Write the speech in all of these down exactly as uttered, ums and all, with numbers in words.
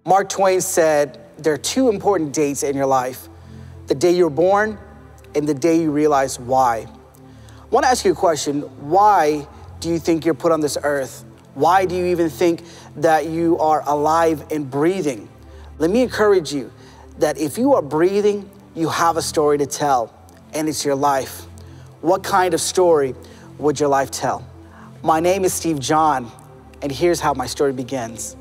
Mark Twain said, there are two important dates in your life: the day you were born and the day you realize why. I want to ask you a question. Why do you think you're put on this earth? Why do you even think that you are alive and breathing? Let me encourage you that if you are breathing, you have a story to tell, and it's your life. What kind of story would your life tell? My name is Steve John, and here's how my story begins.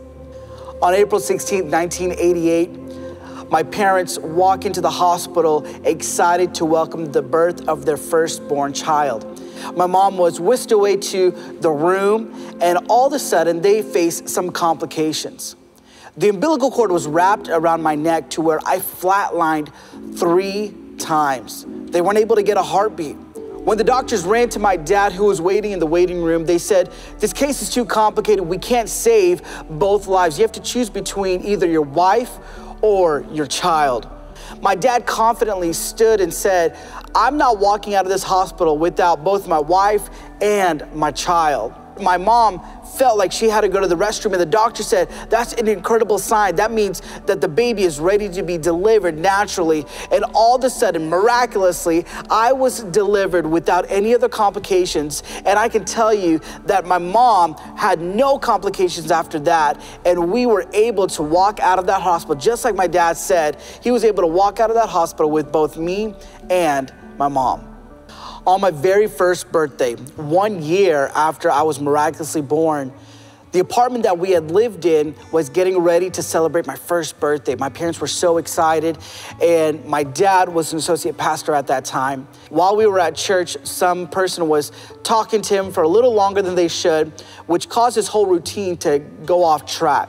On April sixteenth, nineteen eighty-eight, my parents walk into the hospital excited to welcome the birth of their firstborn child. My mom was whisked away to the room, and all of a sudden they faced some complications. The umbilical cord was wrapped around my neck to where I flatlined three times. They weren't able to get a heartbeat. When the doctors ran to my dad, who was waiting in the waiting room, they said, this case is too complicated. We can't save both lives. You have to choose between either your wife or your child. My dad confidently stood and said, I'm not walking out of this hospital without both my wife and my child. My mom felt like she had to go to the restroom, and the doctor said, that's an incredible sign. That means that the baby is ready to be delivered naturally. And all of a sudden, miraculously, I was delivered without any other complications. And I can tell you that my mom had no complications after that. And we were able to walk out of that hospital, just like my dad said. He was able to walk out of that hospital with both me and my mom. On my very first birthday, one year after I was miraculously born, the apartment that we had lived in was getting ready to celebrate my first birthday. My parents were so excited, and my dad was an associate pastor at that time. While we were at church, some person was talking to him for a little longer than they should, which caused his whole routine to go off track.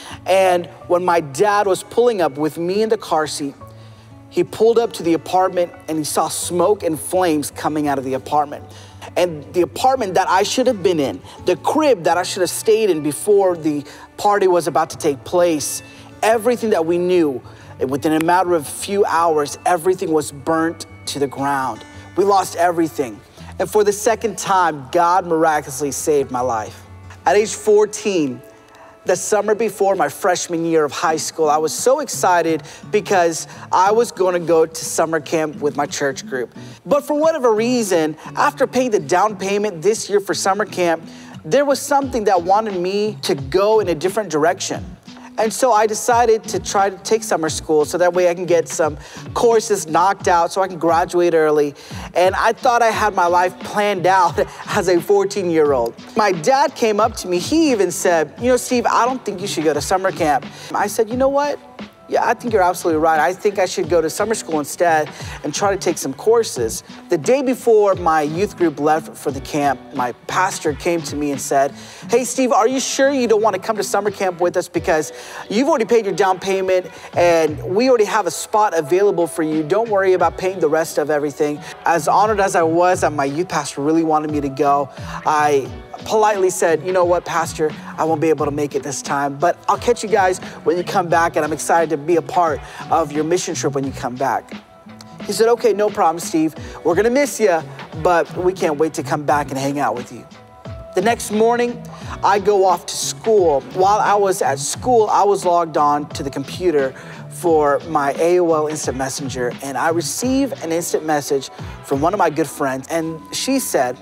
And when my dad was pulling up with me in the car seat, he pulled up to the apartment and he saw smoke and flames coming out of the apartment. And the apartment that I should have been in, the crib that I should have stayed in before the party was about to take place, everything that we knew, within a matter of a few hours, everything was burnt to the ground. We lost everything. And for the second time, God miraculously saved my life. At age fourteen, the summer before my freshman year of high school, I was so excited because I was going to go to summer camp with my church group. But for whatever reason, after paying the down payment this year for summer camp, there was something that wanted me to go in a different direction. And so I decided to try to take summer school so that way I can get some courses knocked out so I can graduate early. And I thought I had my life planned out as a fourteen-year-old. My dad came up to me. He even said, you know, Steve, I don't think you should go to summer camp. I said, you know what? Yeah, I think you're absolutely right. I think I should go to summer school instead and try to take some courses. The day before my youth group left for the camp, my pastor came to me and said, hey, Steve, are you sure you don't want to come to summer camp with us? Because you've already paid your down payment and we already have a spot available for you. Don't worry about paying the rest of everything. As honored as I was that my youth pastor really wanted me to go, I politely said, you know what, Pastor, I won't be able to make it this time, but I'll catch you guys when you come back, and I'm excited to be a part of your mission trip when you come back. He said, okay, no problem, Steve. We're gonna miss you, but we can't wait to come back and hang out with you. The next morning, I go off to school. While I was at school, I was logged on to the computer for my A O L Instant Messenger, and I received an instant message from one of my good friends, and she said,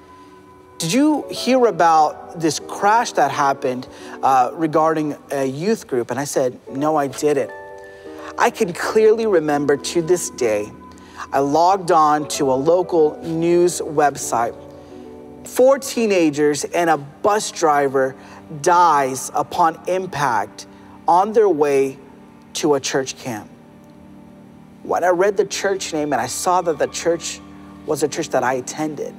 did you hear about this crash that happened uh, regarding a youth group? And I said, no, I didn't. I can clearly remember to this day, I logged on to a local news website. Four teenagers and a bus driver dies upon impact on their way to a church camp. When I read the church name and I saw that the church was a church that I attended,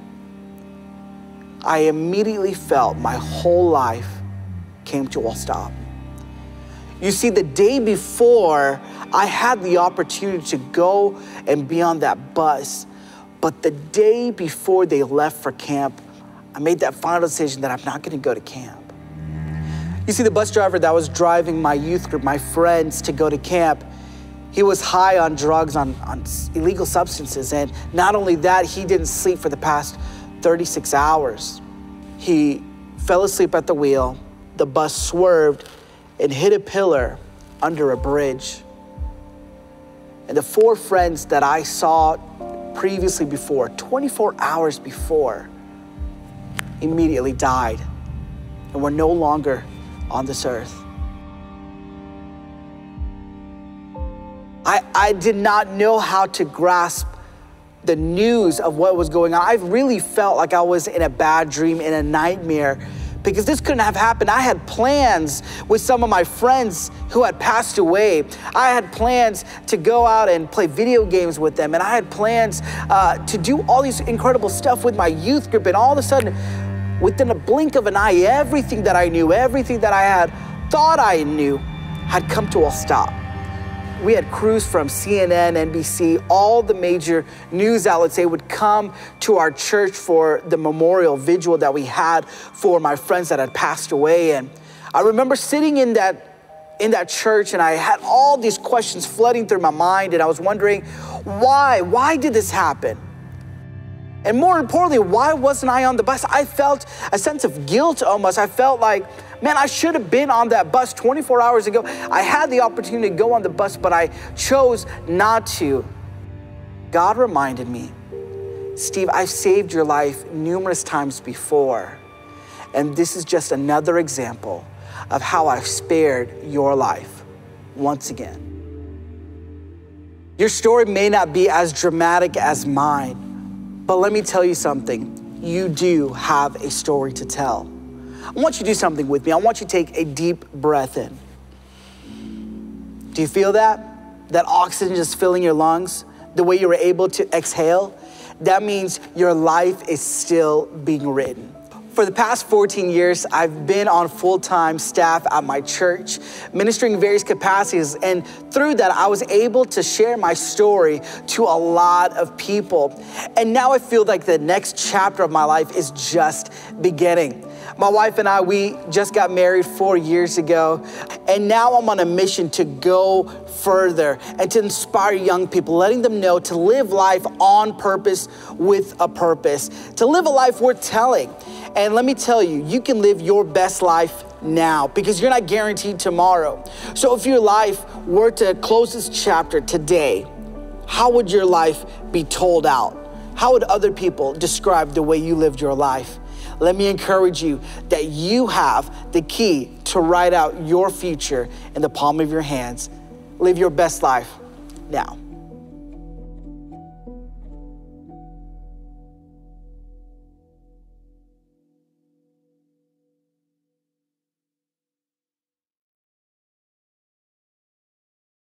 I immediately felt my whole life came to a stop. You see, the day before, I had the opportunity to go and be on that bus, but the day before they left for camp, I made that final decision that I'm not gonna go to camp. You see, the bus driver that was driving my youth group, my friends, to go to camp, he was high on drugs, on, on illegal substances, and not only that, he didn't sleep for the past thirty-six hours. He fell asleep at the wheel, the bus swerved and hit a pillar, under a bridge. And the four friends that I saw previously before, twenty-four hours before, immediately died and were no longer on this earth. I, I did not know how to grasp the news of what was going on. I really felt like I was in a bad dream, in a nightmare, because this couldn't have happened. I had plans with some of my friends who had passed away. I had plans to go out and play video games with them, and I had plans uh, to do all these incredible stuff with my youth group, and all of a sudden, within a blink of an eye, everything that I knew, everything that I had thought I knew had come to a stop. We had crews from C N N, N B C, all the major news outlets. They would come to our church for the memorial vigil that we had for my friends that had passed away. And I remember sitting in that, in that church, and I had all these questions flooding through my mind, and I was wondering, why? Why did this happen? And more importantly, why wasn't I on the bus? I felt a sense of guilt almost. I felt like, man, I should have been on that bus twenty-four hours ago. I had the opportunity to go on the bus, but I chose not to. God reminded me, Steve, I've saved your life numerous times before. And this is just another example of how I've spared your life once again. Your story may not be as dramatic as mine, but let me tell you something. You do have a story to tell. I want you to do something with me. I want you to take a deep breath in. Do you feel that? That oxygen just filling your lungs, the way you were able to exhale? That means your life is still being written. For the past fourteen years, I've been on full-time staff at my church, ministering in various capacities. And through that, I was able to share my story to a lot of people. And now I feel like the next chapter of my life is just beginning. My wife and I, we just got married four years ago. And now I'm on a mission to go further and to inspire young people, letting them know to live life on purpose with a purpose, to live a life worth telling. And let me tell you, you can live your best life now because you're not guaranteed tomorrow. So if your life were to close this chapter today, how would your life be told out? How would other people describe the way you lived your life? Let me encourage you that you have the key to write out your future in the palm of your hands. Live your best life now.